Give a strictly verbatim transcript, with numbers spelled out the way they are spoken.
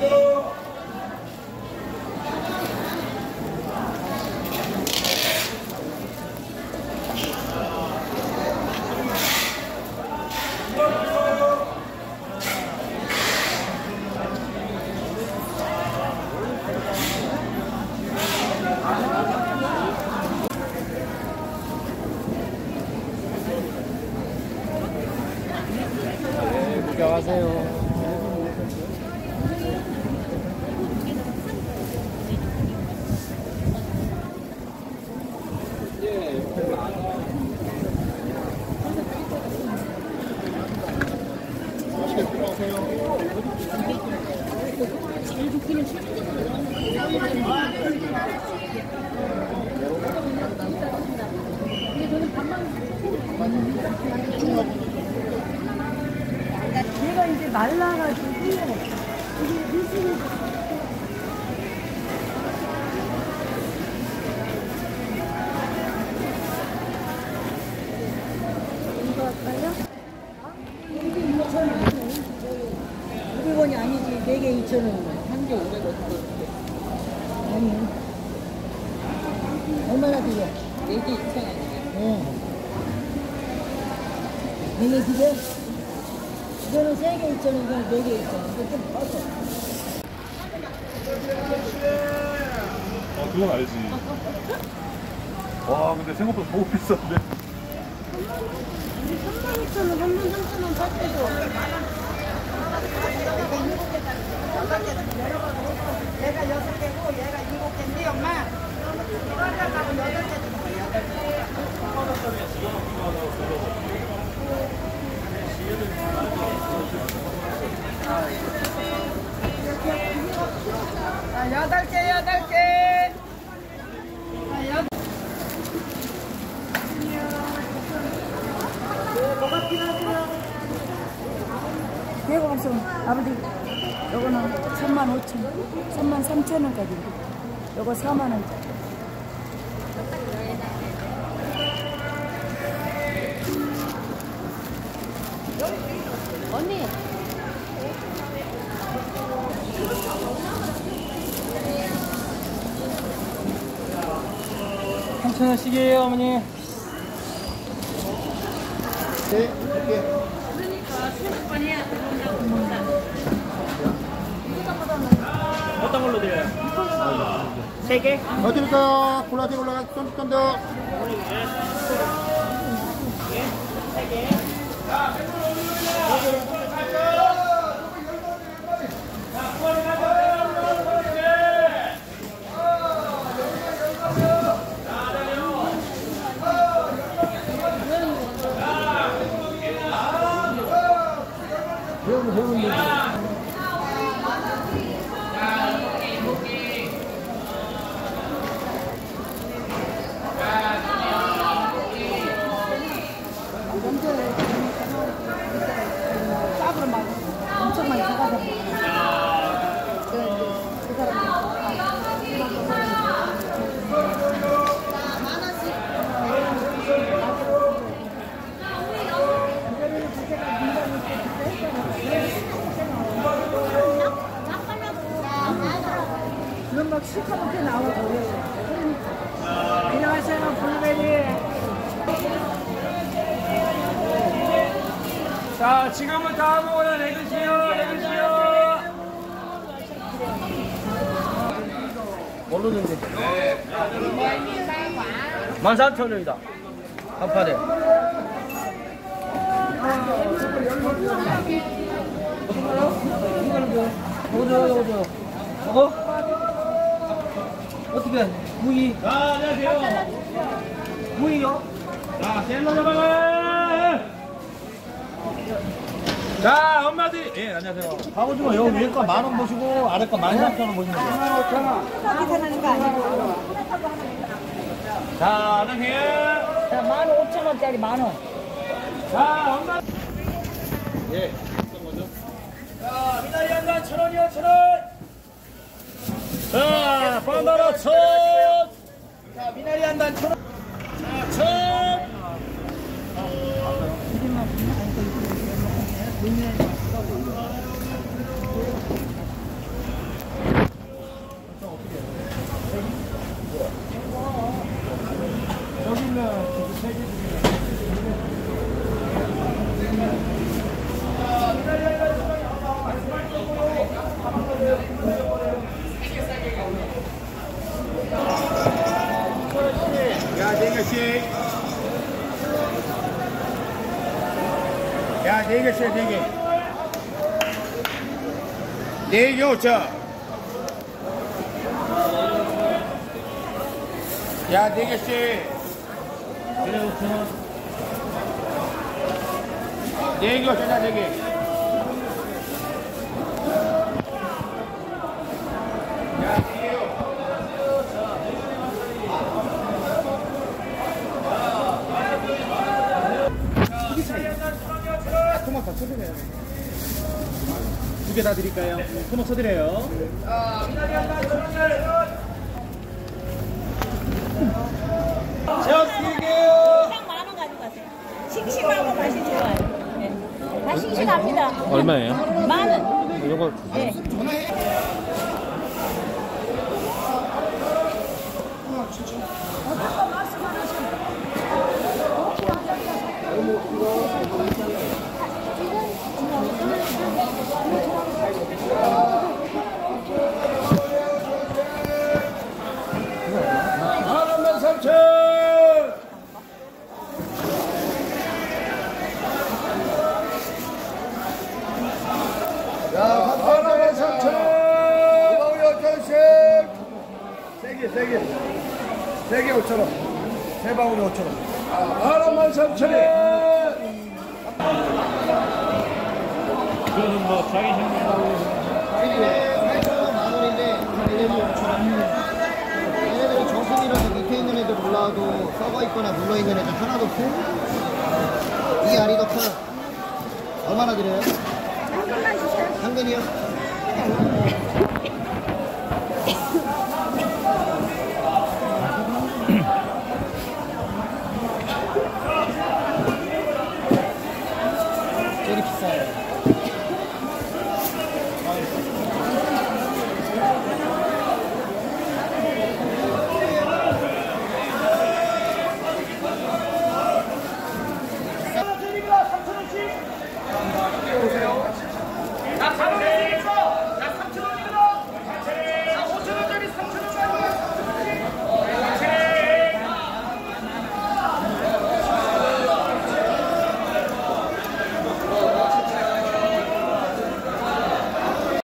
구경하세요. 얘가 이제 말라가지고 이게 미술이 이거 할까요? 이게 이천 원. 오백 원이 아니지. 네 개 이천 원. 한 개 오백 원. 아니. 얼마나 드려? 네 개 이천 원이에요. 네. 네 개 드려? 이거는 세 개 이천 원, 이거는 네 개 이천 원. 이거 좀 커서. 어, 그건 알지. 와, 근데 생각보다 너무 비싼데. 삼만 이천 원, 삼만 삼천 원 살 때도. 얘가 여섯 개고 얘가 일곱 개인데 엄마 이거하고 여덟 개 주면 여덟 개. 자, 여덟 개 여덟 개. 자, 여덟. 뭐가 필요하세요? 대고 없어. 아버지, 요거는 삼만 오천 원, 삼만 삼천 원까지. 요거 사만 원짜리. 언니. 삼천 원씩이에요, 어머니. 네, 이렇게. 어떤 걸로 드려요? 세 개? 어디부터 골라서 올라가 쫀쫀 더. 배우면 배우면 되지. 짝으로 막 엄청 많이 사가서. 그런 막 시커멓게 나오고. 안녕하세요, 블루베리. 자, 지금부터 아무거나 내주시오, 내주시오. 뭘로 든지? 만 삼천 원이다. 한 판에. 어디요, 어디요? 저거? 어떻게? 무기? 자, 안녕하세요. 무기요? 자, 셀러 잡아가! 자, 엄마들이. 예, 안녕하세요. 갑오징어 여기 위에 거 만 원 보시고 아래 거 만 삼천 원 보시면 돼요. 계산하는 거 아니고. 자, 안녕하세요. 자, 만 오천 원짜리 만 원. 자, 엄마. 예, 어떤 거죠? 자, 미나리 한 잔 천 원이요, 천 원. 자, 바나나 천. 자, 미나리 한 잔 천 원. 자, 천. 야, 네 개씩. 야, 네 개씩, 네 개. 네 개 오천. 야, 네 개씩. 그래, 오천 원. 네 개 오천이야, 네 개. 토마토 쳐드려요. 두 개 다 드릴까요? 토마토 쳐드려요. 딱 만 원 가져가세요. 싱싱하고 맛이 좋아요. 네. 다 싱싱합니다. 얼마예요? 만 원. 이거 네. 만 원만 삼천. 야, 만 원만 삼천. 우리 오천씩. 세개, 세 개. 세 개 오천 원. 세 방울에 오천 원. 만 원만 삼천 원. 이거는 뭐 자기 생각으로 만 원인데 얘네들 오천 원. 얘네들이 정품이라서 밑에 있는 애들 몰라도 썩어 있거나 물러 있는 애들 하나도 없고. 이게 알이 더 커요. 얼마나 드려요? 당근이요?